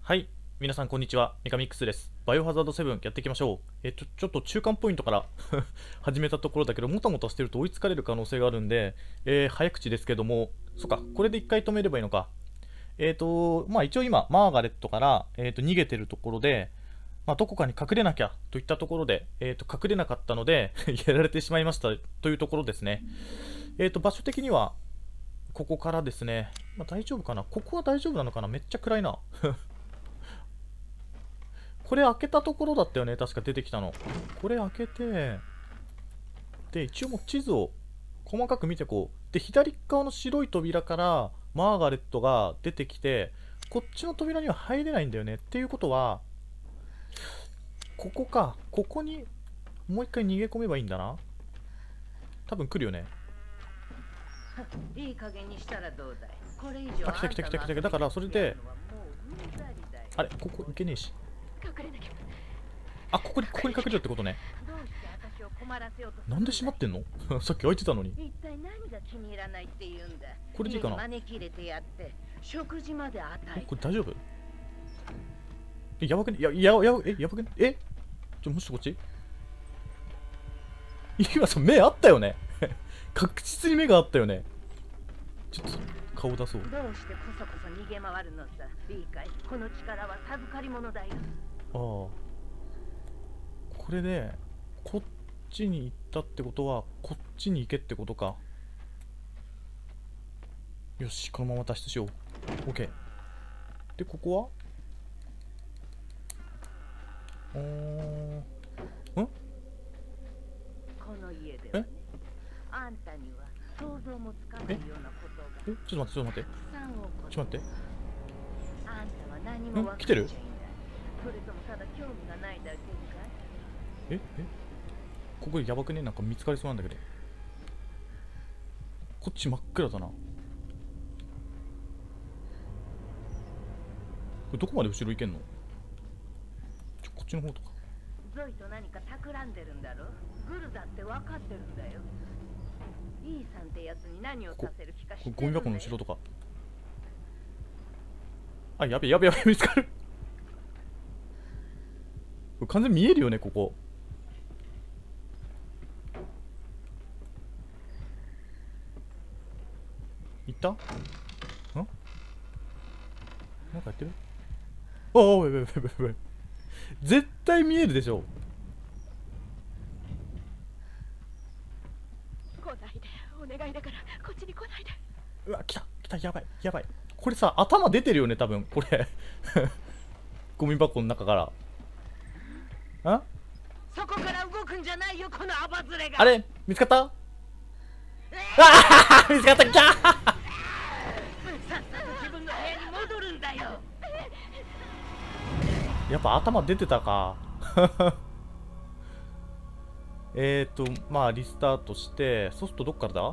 はい、皆さんこんにちは。メカミックスです。バイオハザード7やっていきましょう。ちょっと中間ポイントから始めたところだけど、もたもたしてると追いつかれる可能性があるんで、早口ですけども、そっか、これで一回止めればいいのか。まあ一応今、マーガレットから、逃げてるところで、まあ、どこかに隠れなきゃといったところで、隠れなかったのでやられてしまいましたというところですね。場所的には、ここからですね、まあ、大丈夫かな、ここは大丈夫なのかな、めっちゃ暗いなこれ開けたところだったよね、確か出てきたの。これ開けて、で、一応もう地図を細かく見てこう。で、左側の白い扉からマーガレットが出てきて、こっちの扉には入れないんだよね。っていうことは、ここか。ここにもう一回逃げ込めばいいんだな。多分来るよね。 いい加減にしたらどうだい。これ以上あ、来た来た来た来た。だからそれで、あれ、ここ行けねえし。あ、ここに隠れるってことね。なんで閉まってんのさっき開いてたのに。 一体何が気に入らないって言うんだ。 これでいいかな。 招き入れてやって食事まで与えて。 これ大丈夫？やばくね？やばくね？もしこっち今さ、目あったよね確実に目があったよね。ちょっと顔出そう。 どうしてこそこそ逃げ回るのさ。いいかい、この力は授かり物だよ。 ああ、これでこっちに行ったってことはこっちに行けってことか。よし、このまま脱出しよう。 OK で、ここはんこの家ではね、あんたには想像もつかないようなことが。 ちょっと待って。ちょっと待って。 あんたは何も分かっ来てる？ ちゃいない。それともただ興味がないだけかい？ ここでやばくね？なんか見つかりそうなんだけど。こっち真っ暗だな。これどこまで後ろ行けんの？こっちの方とか。 ゾイと何か企んでるんだろ。グルだって分かってるんだよ。イーさんってやつに何をさせる気か知ってるんだよ。 ゴミ箱の後ろとか。あ、やべ、見つかるこれ完全に見えるよね、ここ。行った？なんかやってる？ああ、やべ。絶対見えるでしょ。 来ないで、お願いだからこっちに来ないで。 うわ、来た、やばい。これさ、頭出てるよね、多分、これ。ゴミ箱の中から。 そこから動くんじゃないよ、このアバズレが。 あれ見つかった？あ見つかった。キャーさっさと自分の部屋に戻るんだよ。 やっぱ頭出てたか。まあリスタートして、そうするとどっからだ？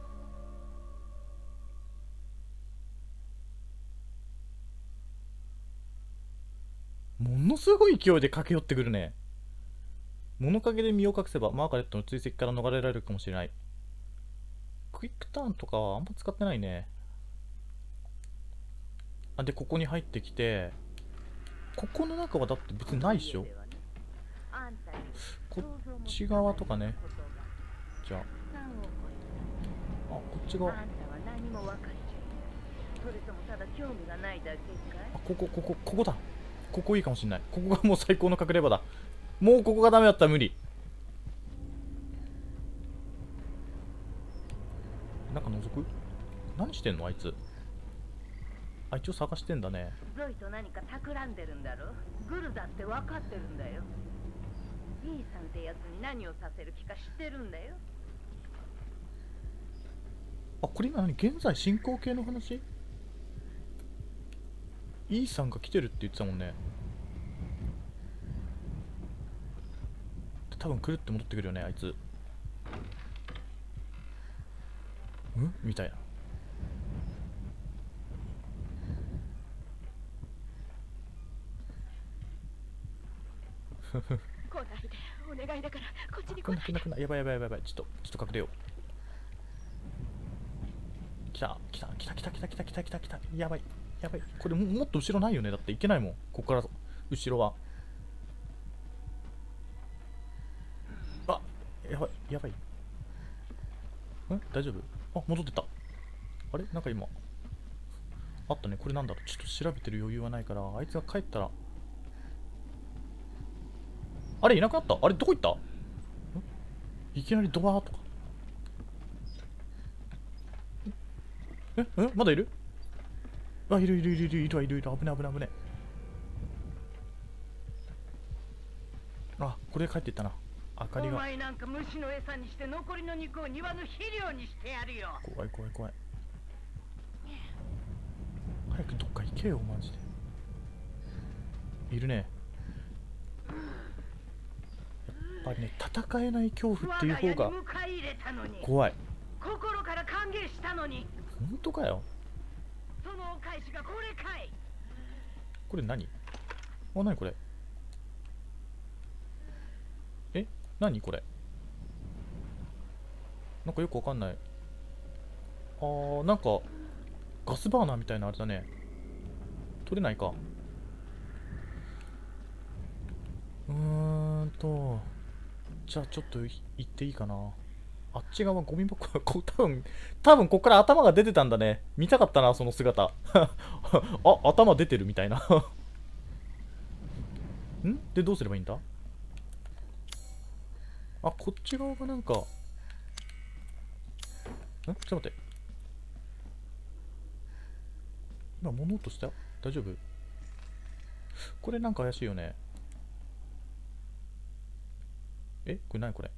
ものすごい勢いで駆け寄ってくるね。物陰で身を隠せばマーガレットの追跡から逃れられるかもしれない。クイックターンとかはあんま使ってないね。あ、で、ここに入ってきて、ここの中はだって別にないっしょ。こっち側とかね。じゃあ、こっち側。ここだ。ここいいかもしんない。ここがもう最高の隠れ場だ。もうここがダメだったら無理。なんか覗く？何してんのあいつ。あ、一応探してんだね。 ゾイと何か企んでるんだろ。グルだって分かってるんだよ。イーさんってやつに何をさせる気か知ってるんだよ。 あ、これ今何？現在進行形の話？イーさんが来てるって言ってたもんね。多分来るって戻ってくるよね、あいつ。みたいな。 来ないで、お願いだからこっちに来ないで。 来ない。やばい。ちょっと隠れよう。来た。やばい。 やばい、これもっと後ろないよね。だっていけないもん、ここから後ろは。あ、やばいやばい。大丈夫？あ、戻ってた。あれ、なんか今あったね。これなんだろう。ちょっと調べてる余裕はないから、あいつが帰ったら。あれ、いなくなった。あれ、どこ行った？いきなりドバーとか。まだいる？あ、いるいるいるいるいるいるいる。危ね危ね危ね。あ、これで帰っていったな。明かりが。 お前なんか虫の餌にして残りの肉を庭の肥料にしてやるよ。 怖い怖い怖い。早くどっか行けよマジで。いるね。やっぱりね、戦えない恐怖っていう方が怖い。 心から歓迎したのに。 本当かよ。 そのお返しがこれかい。 これ何？あ、何これ？え、何これ？なんかよくわかんない。なんかガスバーナーみたいなあれだね。取れないか。じゃあちょっと行っていいかな。あっち側ゴミ箱多分こっから頭が出てたんだね。見たかったな、その姿。あ、頭出てるみたいな。んで、どうすればいいんだ？あ、こっち側がなんか。ちょっと待って。今物音した？大丈夫？これなんか怪しいよね。これ何これ？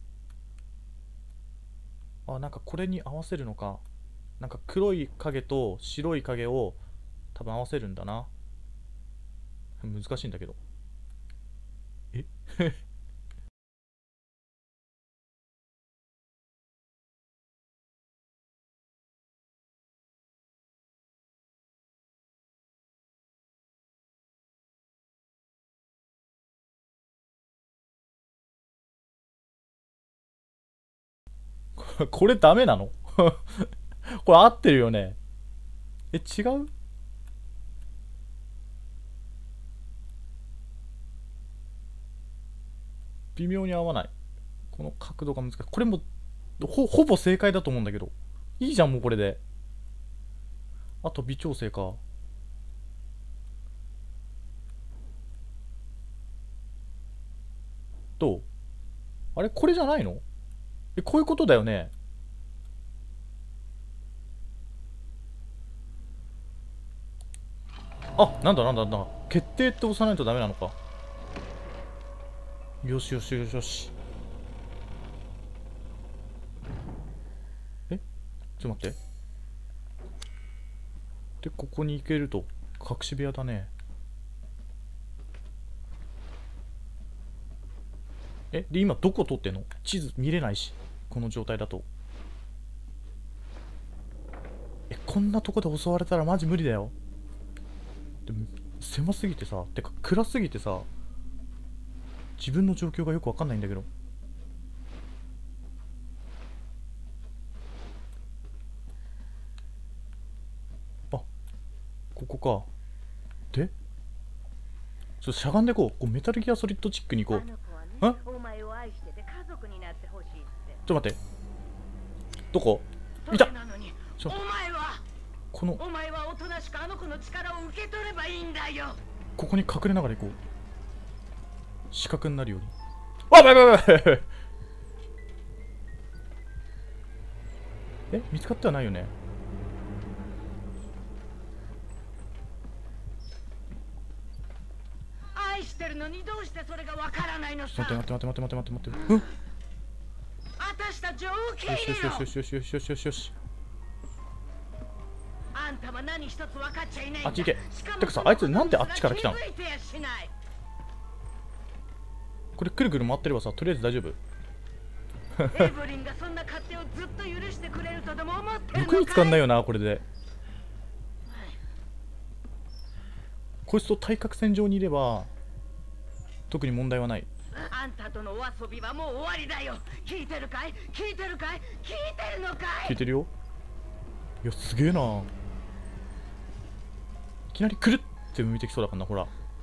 あ、なんかこれに合わせるのか。なんか黒い影と白い影を多分合わせるんだな。難しいんだけど。これダメなの？これ合ってるよね。違う？微妙に合わない。この角度が難しい。これもほぼ正解だと思うんだけど。いいじゃん、もうこれで。あと微調整か。どう？あれこれじゃないの？こういうことだよね。あ、なんだなんだなんだ。決定って押さないとダメなのか。よしよしよしよし。ちょっと待って。で、ここに行けると。隠し部屋だね。で、今どこ撮ってんの？地図見れないし。この状態だと。こんなとこで襲われたらマジ無理だよ。でも狭すぎてさ、てか暗すぎてさ、自分の状況がよくわかんないんだけど。あ、ここか。で、ちょっとしゃがんでこう。メタルギアソリッドチックに行こう。 お前を愛してて家族になってほしいって。 ちょっと待って。どこ？いた。 お前はおとなしくあの子の力を受け取ればいいんだよ。 ここに隠れながら行こう。死角になるように。あ、やばいやばいやばい。見つかってはないよね。 愛してるのにどうしてそれがわからないのさ。 待って。 私たちを受け入れろ。 よし。 あんたは何一つ分かっちゃいないんだ。 あっち行け。てかさ、あいつなんであっちから来たの？これくるくる回ってればさ、とりあえず大丈夫。 エブリンがそんな勝手をずっと許してくれるとでも思ってるのかい？ よく見つかんないよな、これで。こいつと対角線上にいれば特に問題はない。 あんたとのお遊びはもう終わりだよ。聞いてるかい？聞いてるかい？聞いてるのかい？ 聞いてるよ。いや、すげえな。 きなりくるって向いてきそうだからな、ほら。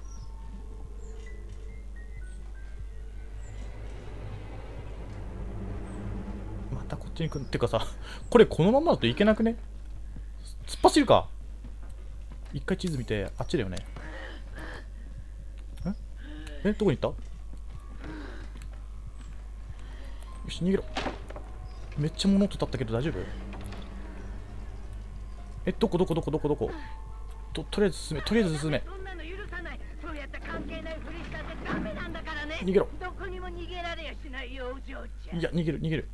またこっちに来るってかさ、これこのままだといけなくね？突っ走るか。一回地図見て、あっちだよね。どこに行った？よし、逃げろ。めっちゃ物音立ったけど大丈夫？どこ？とりあえず進め。 そんなの許さない。そうやって関係ないふりしたってダメなんだからね。 逃げろ。 どこにも逃げられやしないよ、お嬢ちゃん。 いや、逃げる。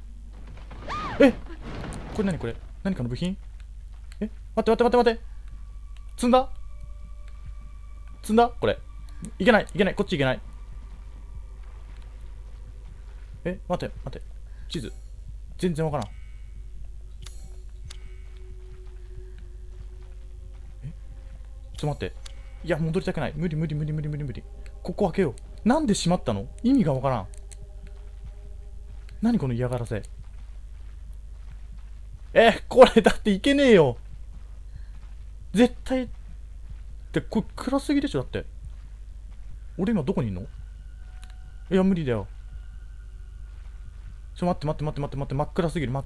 これ何かの部品？待って。積んだこれ。いけない。こっちいけない。待って。地図。全然わからん。ちょっと待って。いや、戻りたくない。無理。ここ開けよう。なんで閉まったの？意味がわからん。何この嫌がらせ。これだっていけねえよ。絶対。ってこれ暗すぎでしょ。だって俺今どこにいんの？いや無理だよ。待って。真っ暗すぎる。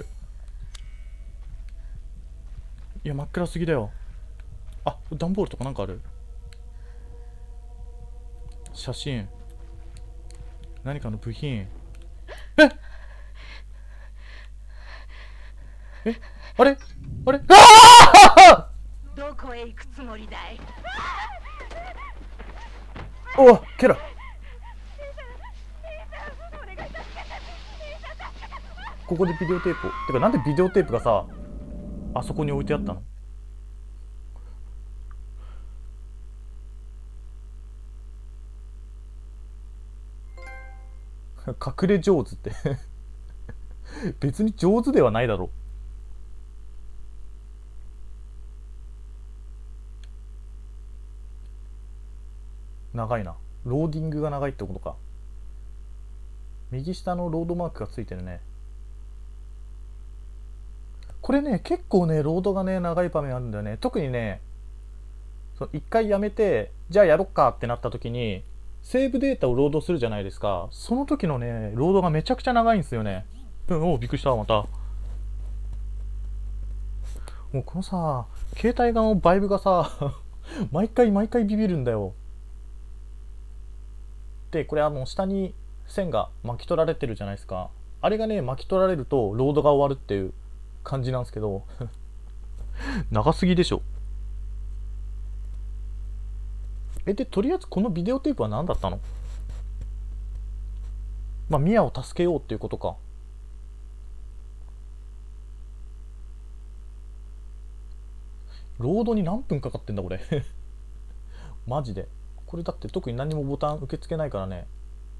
いや真っ暗すぎだよ。あ、段ボールとかなんかある。写真。何かの部品。あれどこへ行くつもりだい？ おっケラ。ここでビデオテープを。てかなんでビデオテープがさ、あそこに置いてあったの？隠れ上手って別に上手ではないだろう。長いな。ローディングが長いってことか。右下のロードマークがついてるね。これね、結構ね、ロードがね、長い場面あるんだよね。特にね、一回やめて、じゃあやろっかってなった時に、セーブデータをロードするじゃないですか。その時のね、ロードがめちゃくちゃ長いんですよね。おう、びっくりした、また。もうこのさ、携帯側のバイブがさ、毎回ビビるんだよ。で、これ下に線が巻き取られてるじゃないですか。あれがね、巻き取られると、ロードが終わるっていう感じなんですけど、長すぎでしょ。で、とりあえずこのビデオテープは何だったの？まあ、ミアを助けようっていうことか。ロードに何分かかってんだこれマジで。これだって特に何もボタン受け付けないからね。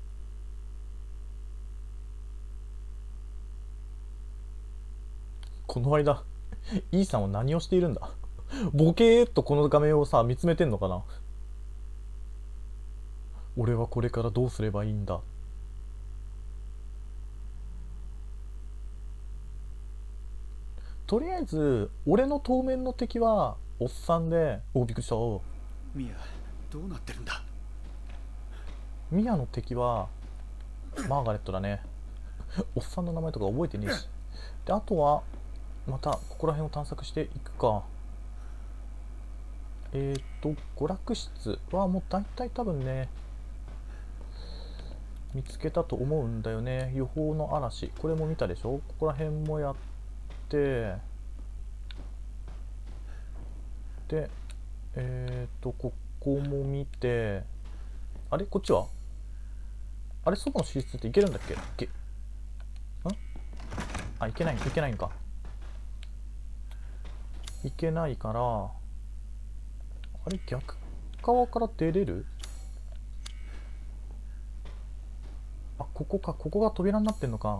この間イーさんは何をしているんだボケーっとこの画面をさ見つめてんのかな。俺はこれからどうすればいいんだ。とりあえず俺の当面の敵はおっさんで、びっくりした。 ミア、どうなってるんだ。 ミアの敵はマーガレットだねおっさんの名前とか覚えてねえし。で、あとはまたここら辺を探索していくか。娯楽室はもう大体多分ね見つけたと思うんだよね。予報の嵐、これも見たでしょ。ここら辺もやって、でここも見て、あれこっちはあれ、外の寝室っていけるんだっけ？いけないんか。いけないから、あれ逆側から出れる？ここか。ここが扉になってんのか。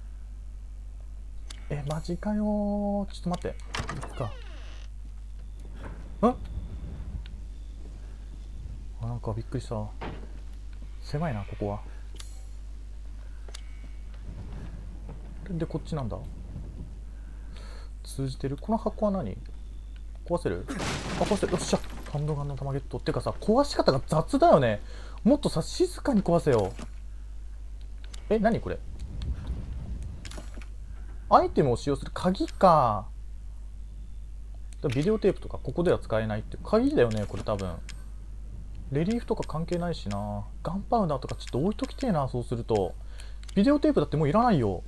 マジかよ。ちょっと待って。行くか。なんかびっくりした。狭いなここは。でこっちなんだ。通じてる。この箱は何？壊せる？壊せる。よっしゃ。 ハンドガンの弾ゲットっていうかさ、壊し方が雑だよね。もっとさ、静かに壊せよ。何これ。アイテムを使用する鍵か。ビデオテープとかここでは使えないって鍵だよね、これ多分。レリーフとか関係ないしな。ガンパウダーとかちょっと置いときてえな、そうすると。ビデオテープだってもういらないよ。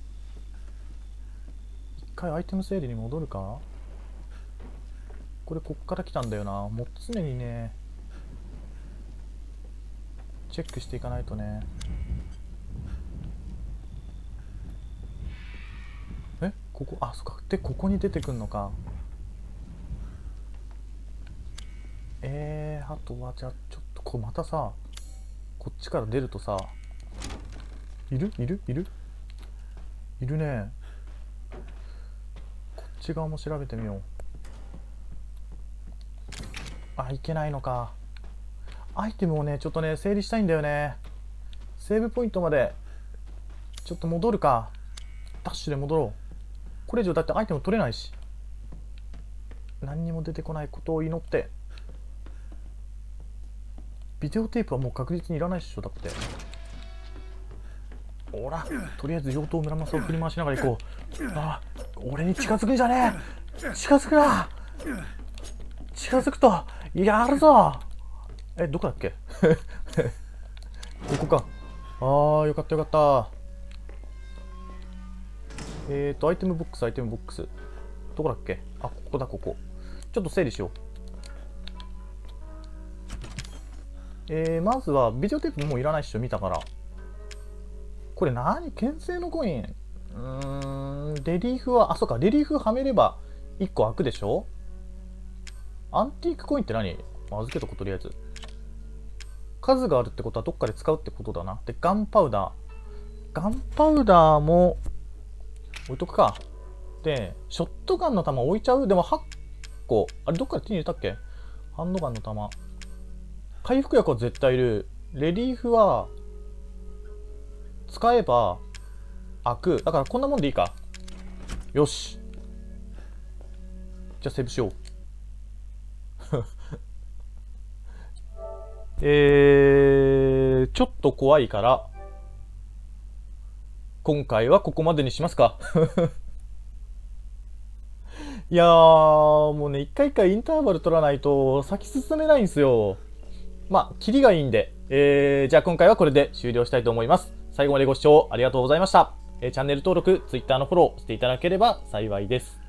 一回アイテム整理に戻るか。これこっから来たんだよな。もう常にね、チェックしていかないとね。ここ、あ、そっか。で、ここに出てくんのか。あとは、じゃあ、ちょっと、こう、またさ、こっちから出るとさ、いるね。こっち側も調べてみよう。あ、いけないのか。アイテムをね、ちょっとね、整理したいんだよね。セーブポイントまで、ちょっと戻るか。ダッシュで戻ろう。これ以上だってアイテム取れないし。何にも出てこないことを祈って。ビデオテープはもう確実にいらないっしょ、だって。ほら、とりあえず妖刀村正を振り回しながら行こう。あ、俺に近づくんじゃねえ。近づくな。近づくとやるぞ。どこだっけ。ここか。あー、よかったよかった。アイテムボックス、アイテムボックス。どこだっけ。あ、ここだ、ここ。ちょっと整理しよう。まずは、ビデオテープもういらないっしょ、見たから。これ何？牽制のコイン。レリーフは、あ、そうか、レリーフはめれば1個開くでしょ。アンティークコインって何？預けとこ、とりあえず。数があるってことはどっかで使うってことだな。で、ガンパウダー。ガンパウダーも、置いとくか。で、ショットガンの弾置いちゃう。でも8個。あれ、どっかで手に入れたっけ。ハンドガンの弾。回復薬は絶対いる。レリーフは、使えば、開く。だからこんなもんでいいか。よし。じゃあセーブしよう。ちょっと怖いから、今回はここまでにしますか。いやー、もうね、一回一回インターバル取らないと先進めないんですよ。まあ、キリがいいんで、じゃあ今回はこれで終了したいと思います。最後までご視聴ありがとうございました。チャンネル登録、Twitter のフォローしていただければ幸いです。